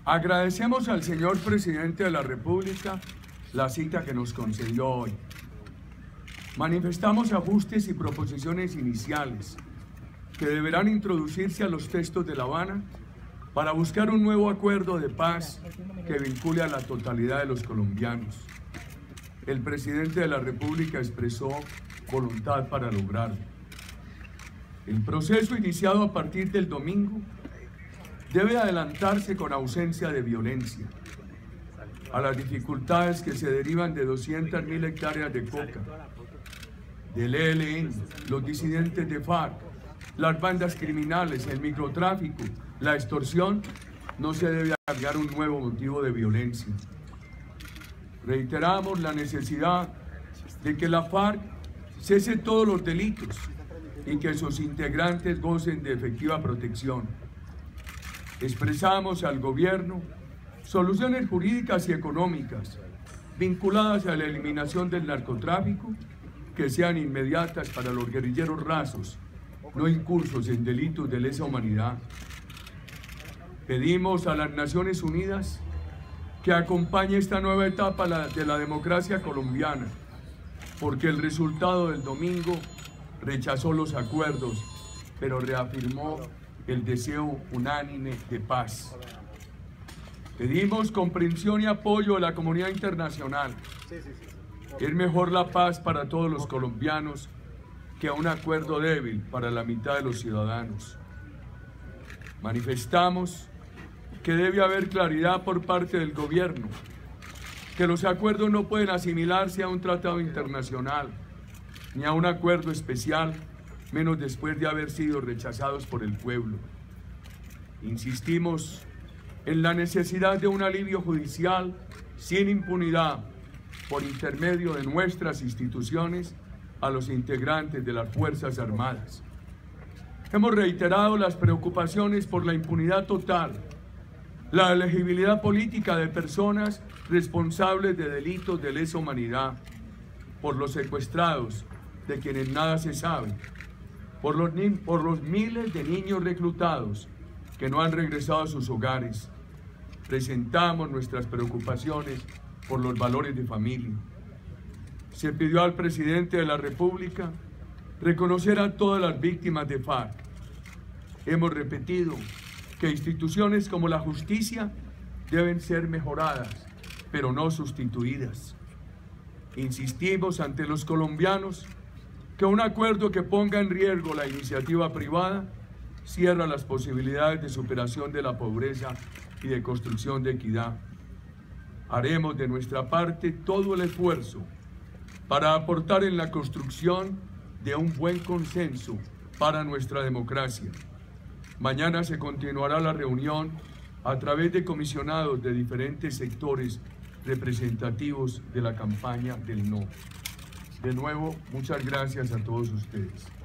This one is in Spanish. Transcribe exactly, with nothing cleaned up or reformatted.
Agradecemos al señor Presidente de la República la cita que nos concedió hoy. Manifestamos ajustes y proposiciones iniciales que deberán introducirse a los textos de La Habana para buscar un nuevo acuerdo de paz que vincule a la totalidad de los colombianos. El Presidente de la República expresó voluntad para lograrlo. El proceso iniciado a partir del domingo debe adelantarse con ausencia de violencia. A las dificultades que se derivan de doscientas mil hectáreas de coca, del E L N, los disidentes de FARC, las bandas criminales, el microtráfico, la extorsión, no se debe agregar un nuevo motivo de violencia. Reiteramos la necesidad de que la FARC cese todos los delitos y que sus integrantes gocen de efectiva protección. Expresamos al gobierno soluciones jurídicas y económicas vinculadas a la eliminación del narcotráfico que sean inmediatas para los guerrilleros rasos, no incursos en delitos de lesa humanidad. Pedimos a las Naciones Unidas que acompañe esta nueva etapa de la democracia colombiana, porque el resultado del domingo rechazó los acuerdos, pero reafirmó el deseo unánime de paz. Pedimos comprensión y apoyo de la comunidad internacional. Es mejor la paz para todos los colombianos que un acuerdo débil para la mitad de los ciudadanos. Manifestamos que debe haber claridad por parte del gobierno, que los acuerdos no pueden asimilarse a un tratado internacional ni a un acuerdo especial, menos después de haber sido rechazados por el pueblo. Insistimos en la necesidad de un alivio judicial sin impunidad por intermedio de nuestras instituciones a los integrantes de las Fuerzas Armadas. Hemos reiterado las preocupaciones por la impunidad total, la elegibilidad política de personas responsables de delitos de lesa humanidad, por los secuestrados, de quienes nada se sabe, por los, por los miles de niños reclutados que no han regresado a sus hogares. Presentamos nuestras preocupaciones por los valores de familia. Se pidió al Presidente de la República reconocer a todas las víctimas de FARC. Hemos repetido que instituciones como la justicia deben ser mejoradas, pero no sustituidas. Insistimos ante los colombianos que un acuerdo que ponga en riesgo la iniciativa privada cierra las posibilidades de superación de la pobreza y de construcción de equidad. Haremos de nuestra parte todo el esfuerzo para aportar en la construcción de un buen consenso para nuestra democracia. Mañana se continuará la reunión a través de comisionados de diferentes sectores representativos de la campaña del no. De nuevo, muchas gracias a todos ustedes.